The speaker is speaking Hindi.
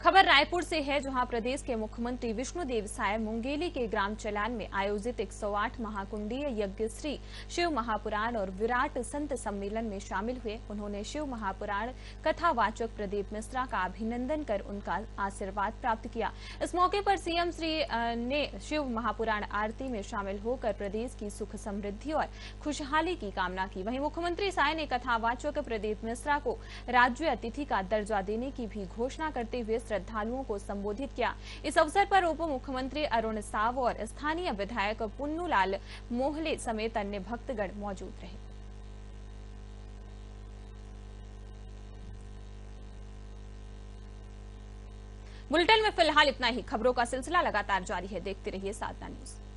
खबर रायपुर से है, जहां प्रदेश के मुख्यमंत्री विष्णुदेव साय मुंगेली के ग्राम चलान में आयोजित 108 महाकुंडीय यज्ञ श्री शिव महापुराण और विराट संत सम्मेलन में शामिल हुए। उन्होंने शिव महापुराण कथावाचक प्रदीप मिश्रा का अभिनंदन कर उनका आशीर्वाद प्राप्त किया। इस मौके पर सीएम श्री ने शिव महापुराण आरती में शामिल होकर प्रदेश की सुख समृद्धि और खुशहाली की कामना की। वहीं मुख्यमंत्री साय ने कथावाचक प्रदीप मिश्रा को राज्य अतिथि का दर्जा देने की भी घोषणा करते हुए श्रद्धालुओं को संबोधित किया। इस अवसर पर उप मुख्यमंत्री अरुण साव और स्थानीय विधायक पुन्नूलाल मोहले समेत अन्य भक्तगण मौजूद रहे। बुलेटिन में फिलहाल इतना ही। खबरों का सिलसिला लगातार जारी है, देखते रहिए साधना न्यूज।